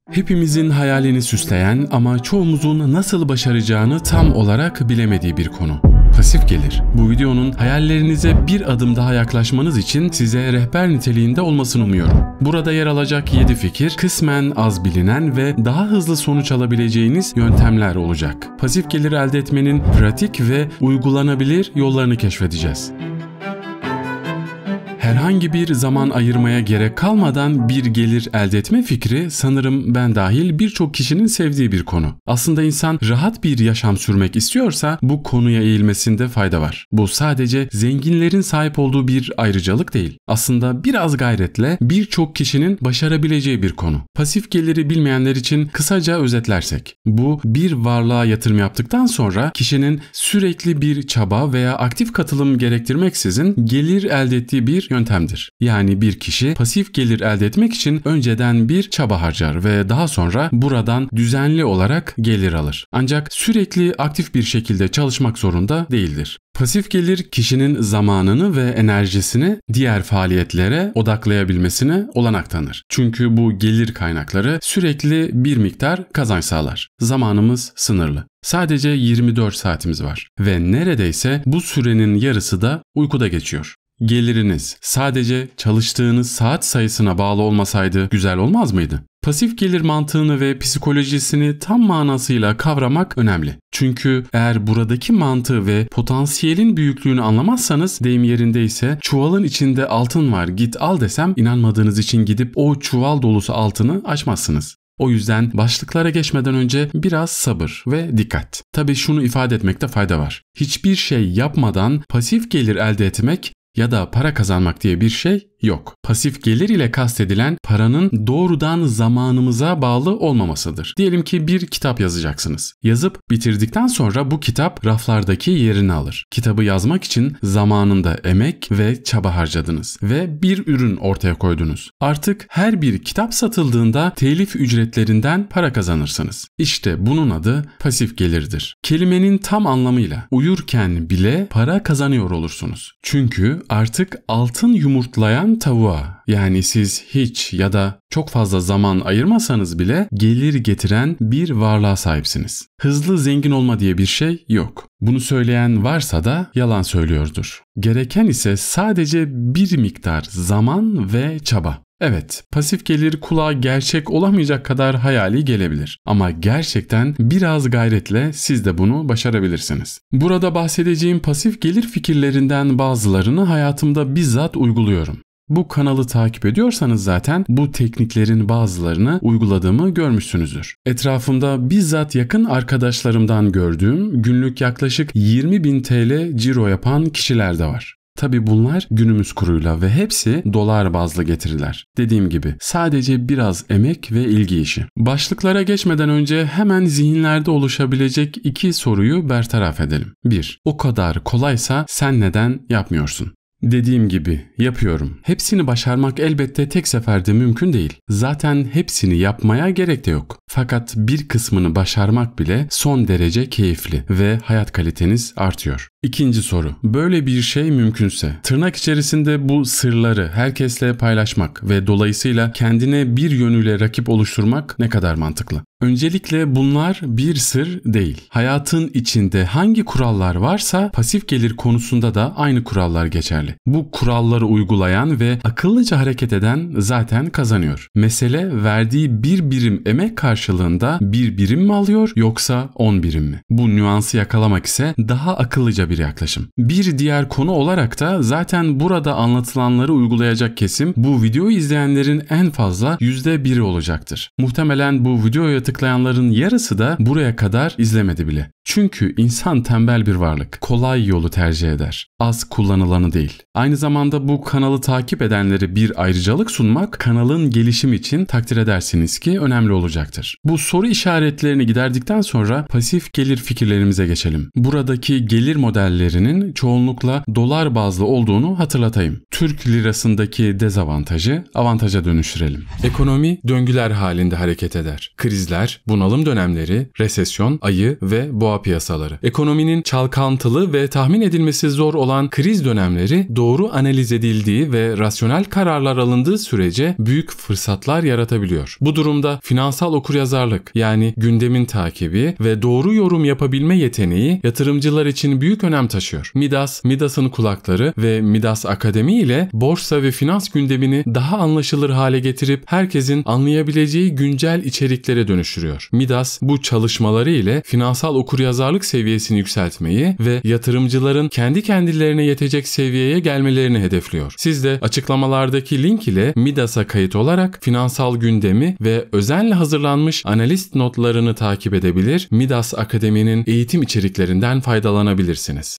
Hepimizin hayalini süsleyen ama çoğumuzun nasıl başaracağını tam olarak bilemediği bir konu. Pasif gelir. Bu videonun hayallerinize bir adım daha yaklaşmanız için size rehber niteliğinde olmasını umuyorum. Burada yer alacak 7 fikir, kısmen az bilinen ve daha hızlı sonuç alabileceğiniz yöntemler olacak. Pasif gelir elde etmenin pratik ve uygulanabilir yollarını keşfedeceğiz. Herhangi bir zaman ayırmaya gerek kalmadan bir gelir elde etme fikri sanırım ben dahil birçok kişinin sevdiği bir konu. Aslında insan rahat bir yaşam sürmek istiyorsa bu konuya eğilmesinde fayda var. Bu sadece zenginlerin sahip olduğu bir ayrıcalık değil. Aslında biraz gayretle birçok kişinin başarabileceği bir konu. Pasif geliri bilmeyenler için kısaca özetlersek, bu bir varlığa yatırım yaptıktan sonra kişinin sürekli bir çaba veya aktif katılım gerektirmeksizin gelir elde ettiği bir yöntemdir. Yani bir kişi pasif gelir elde etmek için önceden bir çaba harcar ve daha sonra buradan düzenli olarak gelir alır. Ancak sürekli aktif bir şekilde çalışmak zorunda değildir. Pasif gelir kişinin zamanını ve enerjisini diğer faaliyetlere odaklayabilmesine olanak tanır. Çünkü bu gelir kaynakları sürekli bir miktar kazanç sağlar. Zamanımız sınırlı. Sadece 24 saatimiz var ve neredeyse bu sürenin yarısı da uykuda geçiyor. Geliriniz sadece çalıştığınız saat sayısına bağlı olmasaydı güzel olmaz mıydı? Pasif gelir mantığını ve psikolojisini tam manasıyla kavramak önemli. Çünkü eğer buradaki mantığı ve potansiyelin büyüklüğünü anlamazsanız, deyim yerindeyse çuvalın içinde altın var git al desem inanmadığınız için gidip o çuval dolusu altını açmazsınız. O yüzden başlıklara geçmeden önce biraz sabır ve dikkat. Tabii şunu ifade etmekte fayda var. Hiçbir şey yapmadan pasif gelir elde etmek ya da para kazanmak diye bir şey yok. Pasif gelir ile kastedilen paranın doğrudan zamanımıza bağlı olmamasıdır. Diyelim ki bir kitap yazacaksınız. Yazıp bitirdikten sonra bu kitap raflardaki yerini alır. Kitabı yazmak için zamanında emek ve çaba harcadınız ve bir ürün ortaya koydunuz. Artık her bir kitap satıldığında telif ücretlerinden para kazanırsınız. İşte bunun adı pasif gelirdir. Kelimenin tam anlamıyla uyurken bile para kazanıyor olursunuz. Çünkü artık altın yumurtlayan tavuğa, yani siz hiç ya da çok fazla zaman ayırmasanız bile gelir getiren bir varlığa sahipsiniz. Hızlı zengin olma diye bir şey yok. Bunu söyleyen varsa da yalan söylüyordur. Gereken ise sadece bir miktar zaman ve çaba. Evet, pasif gelir kulağa gerçek olamayacak kadar hayali gelebilir. Ama gerçekten biraz gayretle siz de bunu başarabilirsiniz. Burada bahsedeceğim pasif gelir fikirlerinden bazılarını hayatımda bizzat uyguluyorum. Bu kanalı takip ediyorsanız zaten bu tekniklerin bazılarını uyguladığımı görmüşsünüzdür. Etrafımda bizzat yakın arkadaşlarımdan gördüğüm günlük yaklaşık 20.000 TL ciro yapan kişiler de var. Tabii bunlar günümüz kuruyla ve hepsi dolar bazlı getiriler. Dediğim gibi sadece biraz emek ve ilgi işi. Başlıklara geçmeden önce hemen zihinlerde oluşabilecek 2 soruyu bertaraf edelim. 1. O kadar kolaysa sen neden yapmıyorsun? Dediğim gibi yapıyorum. Hepsini başarmak elbette tek seferde mümkün değil. Zaten hepsini yapmaya gerek de yok. Fakat bir kısmını başarmak bile son derece keyifli ve hayat kaliteniz artıyor. 2. soru. Böyle bir şey mümkünse, tırnak içerisinde bu sırları herkesle paylaşmak ve dolayısıyla kendine bir yönüyle rakip oluşturmak ne kadar mantıklı? Öncelikle bunlar bir sır değil. Hayatın içinde hangi kurallar varsa pasif gelir konusunda da aynı kurallar geçerli. Bu kuralları uygulayan ve akıllıca hareket eden zaten kazanıyor. Mesele verdiği bir birim emek karşılığında bir birim mi alıyor yoksa 10 birim mi? Bu nüansı yakalamak ise daha akıllıca bir yaklaşım. Bir diğer konu olarak da zaten burada anlatılanları uygulayacak kesim bu videoyu izleyenlerin en fazla %1'i olacaktır. Muhtemelen bu videoya tıklayanların yarısı da buraya kadar izlemedi bile. Çünkü insan tembel bir varlık. Kolay yolu tercih eder. Az kullanılanı değil. Aynı zamanda bu kanalı takip edenlere bir ayrıcalık sunmak kanalın gelişimi için takdir edersiniz ki önemli olacaktır. Bu soru işaretlerini giderdikten sonra pasif gelir fikirlerimize geçelim. Buradaki gelir modellerinin çoğunlukla dolar bazlı olduğunu hatırlatayım. Türk lirasındaki dezavantajı avantaja dönüştürelim. Ekonomi döngüler halinde hareket eder. Krizler, bunalım dönemleri, resesyon, ayı ve boğa hava piyasaları. Ekonominin çalkantılı ve tahmin edilmesi zor olan kriz dönemleri doğru analiz edildiği ve rasyonel kararlar alındığı sürece büyük fırsatlar yaratabiliyor. Bu durumda finansal okuryazarlık, yani gündemin takibi ve doğru yorum yapabilme yeteneği yatırımcılar için büyük önem taşıyor. Midas'ın kulakları ve Midas Akademi ile borsa ve finans gündemini daha anlaşılır hale getirip herkesin anlayabileceği güncel içeriklere dönüştürüyor. Midas bu çalışmaları ile finansal okuryazarlık seviyesini yükseltmeyi ve yatırımcıların kendi kendilerine yetecek seviyeye gelmelerini hedefliyor. Siz de açıklamalardaki link ile Midas'a kayıt olarak finansal gündemi ve özenle hazırlanmış analist notlarını takip edebilir, Midas Akademi'nin eğitim içeriklerinden faydalanabilirsiniz.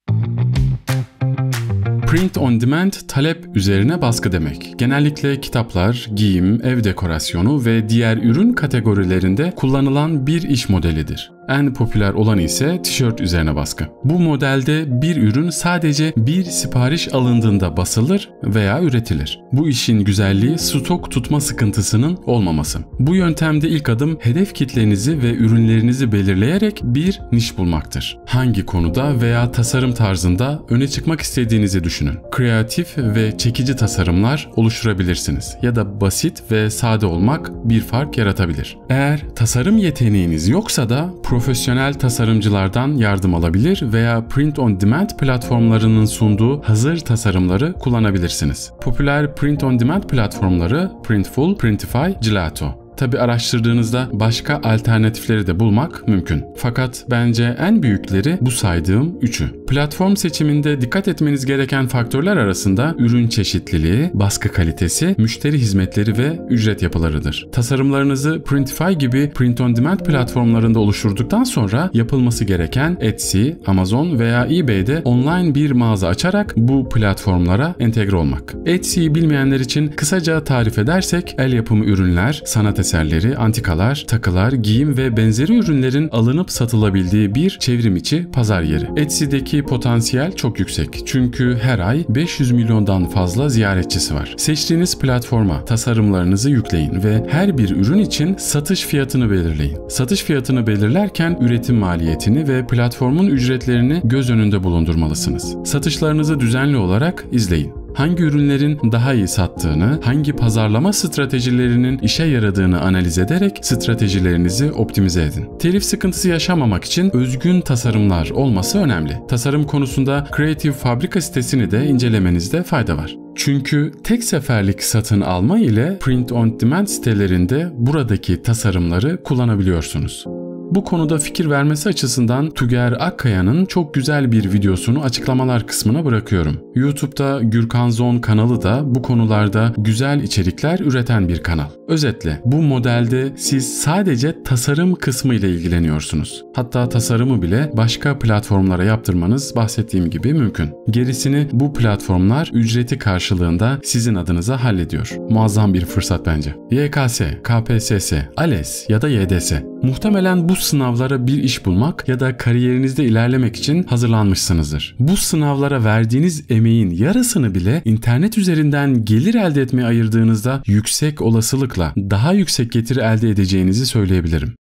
Print on demand, talep üzerine baskı demek. Genellikle kitaplar, giyim, ev dekorasyonu ve diğer ürün kategorilerinde kullanılan bir iş modelidir. En popüler olanı ise tişört üzerine baskı. Bu modelde bir ürün sadece bir sipariş alındığında basılır veya üretilir. Bu işin güzelliği stok tutma sıkıntısının olmaması. Bu yöntemde ilk adım hedef kitlenizi ve ürünlerinizi belirleyerek bir niş bulmaktır. Hangi konuda veya tasarım tarzında öne çıkmak istediğinizi düşünün. Kreatif ve çekici tasarımlar oluşturabilirsiniz ya da basit ve sade olmak bir fark yaratabilir. Eğer tasarım yeteneğiniz yoksa da profesyonel tasarımcılardan yardım alabilir veya print on demand platformlarının sunduğu hazır tasarımları kullanabilirsiniz. Popüler print on demand platformları Printful, Printify, Gelato. Tabi araştırdığınızda başka alternatifleri de bulmak mümkün. Fakat bence en büyükleri bu saydığım üçü. Platform seçiminde dikkat etmeniz gereken faktörler arasında ürün çeşitliliği, baskı kalitesi, müşteri hizmetleri ve ücret yapılarıdır. Tasarımlarınızı Printify gibi print on demand platformlarında oluşturduktan sonra yapılması gereken Etsy, Amazon veya eBay'de online bir mağaza açarak bu platformlara entegre olmak. Etsy'yi bilmeyenler için kısaca tarif edersek el yapımı ürünler, sanat eserleri, antikalar, takılar, giyim ve benzeri ürünlerin alınıp satılabildiği bir çevrim içi pazar yeri. Etsy'deki potansiyel çok yüksek. Çünkü her ay 500 milyondan fazla ziyaretçisi var. Seçtiğiniz platforma tasarımlarınızı yükleyin ve her bir ürün için satış fiyatını belirleyin. Satış fiyatını belirlerken üretim maliyetini ve platformun ücretlerini göz önünde bulundurmalısınız. Satışlarınızı düzenli olarak izleyin. Hangi ürünlerin daha iyi sattığını, hangi pazarlama stratejilerinin işe yaradığını analiz ederek stratejilerinizi optimize edin. Telif sıkıntısı yaşamamak için özgün tasarımlar olması önemli. Tasarım konusunda Creative Fabrica sitesini de incelemenizde fayda var. Çünkü tek seferlik satın alma ile print on demand sitelerinde buradaki tasarımları kullanabiliyorsunuz. Bu konuda fikir vermesi açısından Tüger Akkaya'nın çok güzel bir videosunu açıklamalar kısmına bırakıyorum. YouTube'da Gürkan Zon kanalı da bu konularda güzel içerikler üreten bir kanal. Özetle bu modelde siz sadece tasarım kısmı ile ilgileniyorsunuz. Hatta tasarımı bile başka platformlara yaptırmanız bahsettiğim gibi mümkün. Gerisini bu platformlar ücreti karşılığında sizin adınıza hallediyor. Muazzam bir fırsat bence. YKS, KPSS, ALES ya da YDS. Muhtemelen bu sınavlara bir iş bulmak ya da kariyerinizde ilerlemek için hazırlanmışsınızdır. Bu sınavlara verdiğiniz emeğin yarısını bile internet üzerinden gelir elde etmeye ayırdığınızda yüksek olasılıkla daha yüksek getiri elde edeceğinizi söyleyebilirim.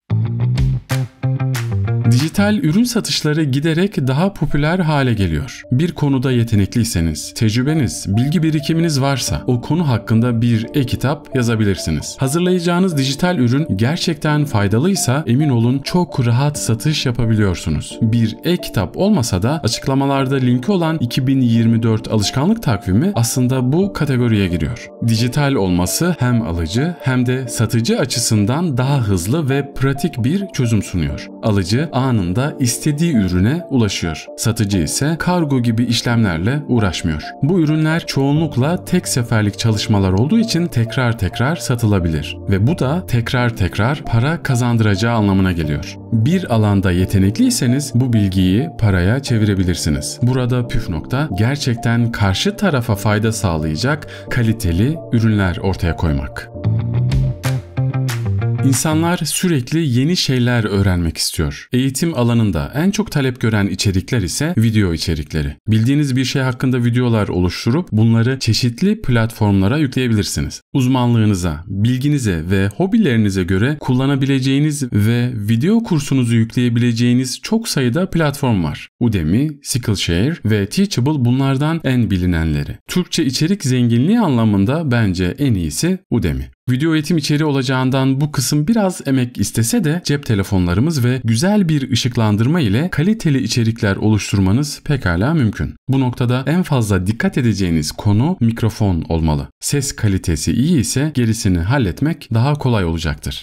Dijital ürün satışları giderek daha popüler hale geliyor. Bir konuda yetenekliyseniz, tecrübeniz, bilgi birikiminiz varsa o konu hakkında bir e-kitap yazabilirsiniz. Hazırlayacağınız dijital ürün gerçekten faydalıysa emin olun çok rahat satış yapabiliyorsunuz. Bir e-kitap olmasa da açıklamalarda linki olan 2024 alışkanlık takvimi aslında bu kategoriye giriyor. Dijital olması hem alıcı hem de satıcı açısından daha hızlı ve pratik bir çözüm sunuyor. Alıcı anında istediği ürüne ulaşıyor. Satıcı ise kargo gibi işlemlerle uğraşmıyor. Bu ürünler çoğunlukla tek seferlik çalışmalar olduğu için tekrar satılabilir ve bu da tekrar para kazandıracağı anlamına geliyor. Bir alanda yetenekliyseniz bu bilgiyi paraya çevirebilirsiniz. Burada püf nokta gerçekten karşı tarafa fayda sağlayacak kaliteli ürünler ortaya koymak. İnsanlar sürekli yeni şeyler öğrenmek istiyor. Eğitim alanında en çok talep gören içerikler ise video içerikleri. Bildiğiniz bir şey hakkında videolar oluşturup bunları çeşitli platformlara yükleyebilirsiniz. Uzmanlığınıza, bilginize ve hobilerinize göre kullanabileceğiniz ve video kursunuzu yükleyebileceğiniz çok sayıda platform var. Udemy, Skillshare ve Teachable bunlardan en bilinenleri. Türkçe içerik zenginliği anlamında bence en iyisi Udemy. Video eğitim içeriği olacağından bu kısım biraz emek istese de cep telefonlarımız ve güzel bir ışıklandırma ile kaliteli içerikler oluşturmanız pekala mümkün. Bu noktada en fazla dikkat edeceğiniz konu mikrofon olmalı. Ses kalitesi iyi ise gerisini halletmek daha kolay olacaktır.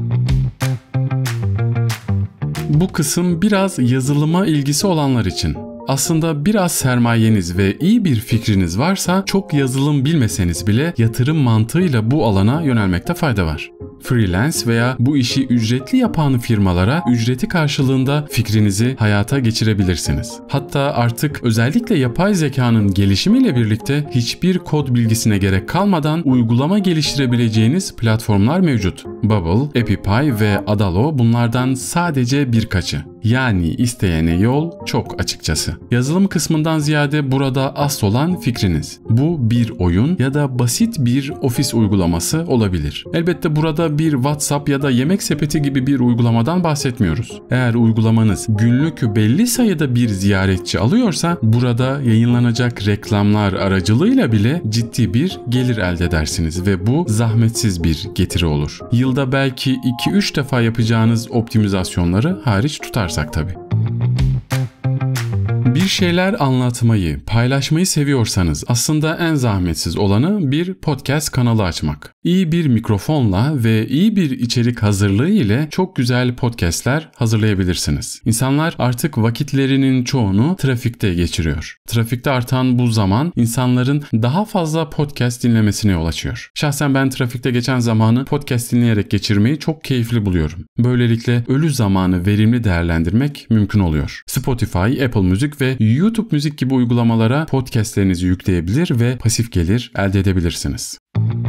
Bu kısım biraz yazılıma ilgisi olanlar için. Aslında biraz sermayeniz ve iyi bir fikriniz varsa çok yazılım bilmeseniz bile yatırım mantığıyla bu alana yönelmekte fayda var. Freelance veya bu işi ücretli yapan firmalara ücreti karşılığında fikrinizi hayata geçirebilirsiniz. Hatta artık özellikle yapay zekanın gelişimiyle birlikte hiçbir kod bilgisine gerek kalmadan uygulama geliştirebileceğiniz platformlar mevcut. Bubble, EpiPy ve Adalo bunlardan sadece birkaçı. Yani isteyene yol çok açıkçası. Yazılım kısmından ziyade burada asıl olan fikriniz. Bu bir oyun ya da basit bir ofis uygulaması olabilir. Elbette burada bir WhatsApp ya da yemek sepeti gibi bir uygulamadan bahsetmiyoruz. Eğer uygulamanız günlük belli sayıda bir ziyaretçi alıyorsa burada yayınlanacak reklamlar aracılığıyla bile ciddi bir gelir elde edersiniz ve bu zahmetsiz bir getiri olur. Yılda belki 2-3 defa yapacağınız optimizasyonları hariç tutarsak tabii. Bir şeyler anlatmayı, paylaşmayı seviyorsanız aslında en zahmetsiz olanı bir podcast kanalı açmak. İyi bir mikrofonla ve iyi bir içerik hazırlığı ile çok güzel podcastler hazırlayabilirsiniz. İnsanlar artık vakitlerinin çoğunu trafikte geçiriyor. Trafikte artan bu zaman insanların daha fazla podcast dinlemesine yol açıyor. Şahsen ben trafikte geçen zamanı podcast dinleyerek geçirmeyi çok keyifli buluyorum. Böylelikle ölü zamanı verimli değerlendirmek mümkün oluyor. Spotify, Apple Müzik ve YouTube Müzik gibi uygulamalara podcastlerinizi yükleyebilir ve pasif gelir elde edebilirsiniz.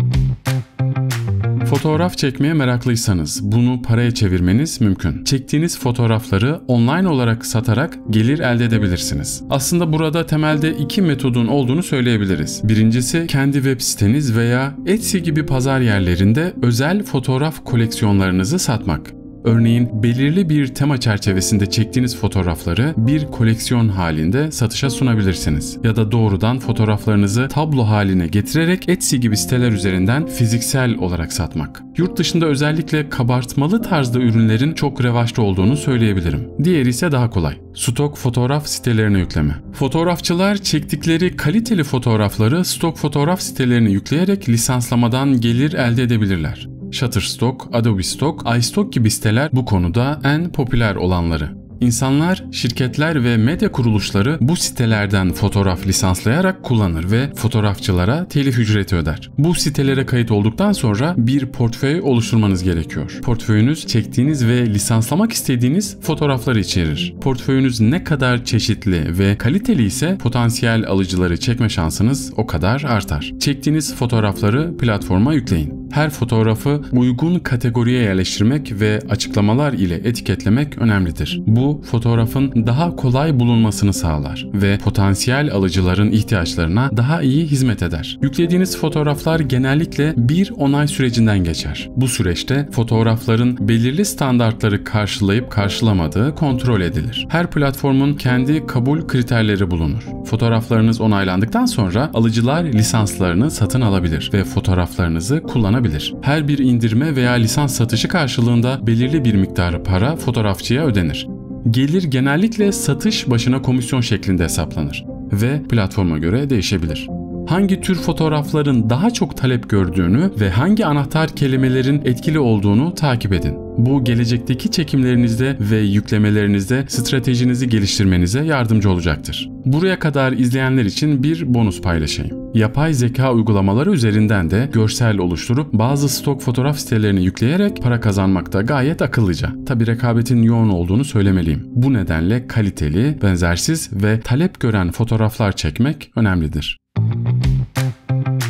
Fotoğraf çekmeye meraklıysanız bunu paraya çevirmeniz mümkün. Çektiğiniz fotoğrafları online olarak satarak gelir elde edebilirsiniz. Aslında burada temelde iki metodun olduğunu söyleyebiliriz. Birincisi kendi web siteniz veya Etsy gibi pazar yerlerinde özel fotoğraf koleksiyonlarınızı satmak. Örneğin belirli bir tema çerçevesinde çektiğiniz fotoğrafları bir koleksiyon halinde satışa sunabilirsiniz. Ya da doğrudan fotoğraflarınızı tablo haline getirerek Etsy gibi siteler üzerinden fiziksel olarak satmak. Yurt dışında özellikle kabartmalı tarzda ürünlerin çok revaçta olduğunu söyleyebilirim. Diğeri ise daha kolay. Stok fotoğraf sitelerine yükleme. Fotoğrafçılar çektikleri kaliteli fotoğrafları stok fotoğraf sitelerine yükleyerek lisanslamadan gelir elde edebilirler. Shutterstock, Adobe Stock, iStock gibi siteler bu konuda en popüler olanları. İnsanlar, şirketler ve medya kuruluşları bu sitelerden fotoğraf lisanslayarak kullanır ve fotoğrafçılara telif ücreti öder. Bu sitelere kayıt olduktan sonra bir portföy oluşturmanız gerekiyor. Portföyünüz çektiğiniz ve lisanslamak istediğiniz fotoğrafları içerir. Portföyünüz ne kadar çeşitli ve kaliteli ise potansiyel alıcıları çekme şansınız o kadar artar. Çektiğiniz fotoğrafları platforma yükleyin. Her fotoğrafı uygun kategoriye yerleştirmek ve açıklamalar ile etiketlemek önemlidir. Bu fotoğrafın daha kolay bulunmasını sağlar ve potansiyel alıcıların ihtiyaçlarına daha iyi hizmet eder. Yüklediğiniz fotoğraflar genellikle bir onay sürecinden geçer. Bu süreçte fotoğrafların belirli standartları karşılayıp karşılamadığı kontrol edilir. Her platformun kendi kabul kriterleri bulunur. Fotoğraflarınız onaylandıktan sonra alıcılar lisanslarını satın alabilir ve fotoğraflarınızı kullanabilir. Her bir indirme veya lisans satışı karşılığında belirli bir miktar para fotoğrafçıya ödenir. Gelir genellikle satış başına komisyon şeklinde hesaplanır ve platforma göre değişebilir. Hangi tür fotoğrafların daha çok talep gördüğünü ve hangi anahtar kelimelerin etkili olduğunu takip edin. Bu gelecekteki çekimlerinizde ve yüklemelerinizde stratejinizi geliştirmenize yardımcı olacaktır. Buraya kadar izleyenler için bir bonus paylaşayım. Yapay zeka uygulamaları üzerinden de görsel oluşturup bazı stok fotoğraf sitelerine yükleyerek para kazanmak da gayet akıllıca. Tabi rekabetin yoğun olduğunu söylemeliyim. Bu nedenle kaliteli, benzersiz ve talep gören fotoğraflar çekmek önemlidir.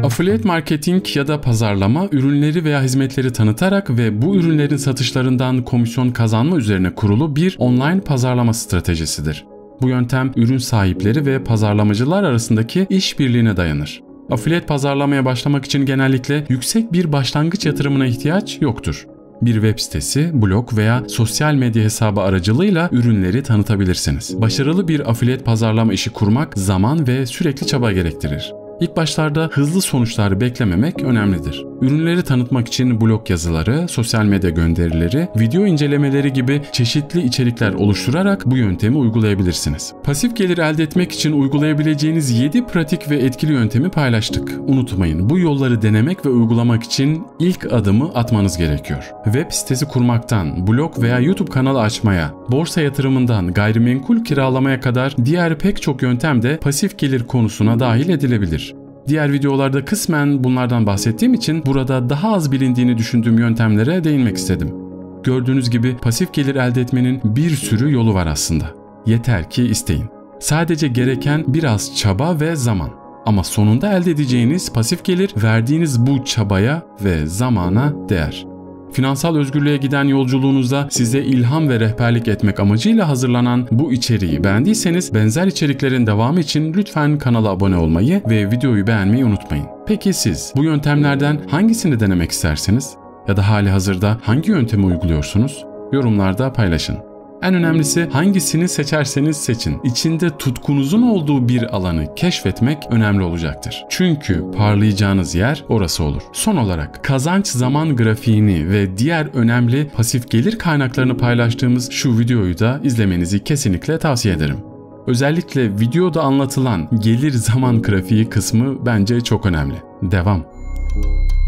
Affiliate marketing ya da pazarlama, ürünleri veya hizmetleri tanıtarak ve bu ürünlerin satışlarından komisyon kazanma üzerine kurulu bir online pazarlama stratejisidir. Bu yöntem ürün sahipleri ve pazarlamacılar arasındaki işbirliğine dayanır. Affiliate pazarlamaya başlamak için genellikle yüksek bir başlangıç yatırımına ihtiyaç yoktur. Bir web sitesi, blog veya sosyal medya hesabı aracılığıyla ürünleri tanıtabilirsiniz. Başarılı bir affiliate pazarlama işi kurmak zaman ve sürekli çaba gerektirir. İlk başlarda hızlı sonuçlar beklememek önemlidir. Ürünleri tanıtmak için blog yazıları, sosyal medya gönderileri, video incelemeleri gibi çeşitli içerikler oluşturarak bu yöntemi uygulayabilirsiniz. Pasif gelir elde etmek için uygulayabileceğiniz 7 pratik ve etkili yöntemi paylaştık. Unutmayın, bu yolları denemek ve uygulamak için ilk adımı atmanız gerekiyor. Web sitesi kurmaktan, blog veya YouTube kanalı açmaya, borsa yatırımından gayrimenkul kiralamaya kadar diğer pek çok yöntem de pasif gelir konusuna dahil edilebilir. Diğer videolarda kısmen bunlardan bahsettiğim için burada daha az bilindiğini düşündüğüm yöntemlere değinmek istedim. Gördüğünüz gibi pasif gelir elde etmenin bir sürü yolu var aslında. Yeter ki isteyin. Sadece gereken biraz çaba ve zaman. Ama sonunda elde edeceğiniz pasif gelir verdiğiniz bu çabaya ve zamana değer. Finansal özgürlüğe giden yolculuğunuzda size ilham ve rehberlik etmek amacıyla hazırlanan bu içeriği beğendiyseniz benzer içeriklerin devamı için lütfen kanala abone olmayı ve videoyu beğenmeyi unutmayın. Peki siz bu yöntemlerden hangisini denemek istersiniz? Ya da hali hazırda hangi yöntemi uyguluyorsunuz? Yorumlarda paylaşın. En önemlisi hangisini seçerseniz seçin, İçinde tutkunuzun olduğu bir alanı keşfetmek önemli olacaktır. Çünkü parlayacağınız yer orası olur. Son olarak kazanç zaman grafiğini ve diğer önemli pasif gelir kaynaklarını paylaştığımız şu videoyu da izlemenizi kesinlikle tavsiye ederim. Özellikle videoda anlatılan gelir zaman grafiği kısmı bence çok önemli. Devam.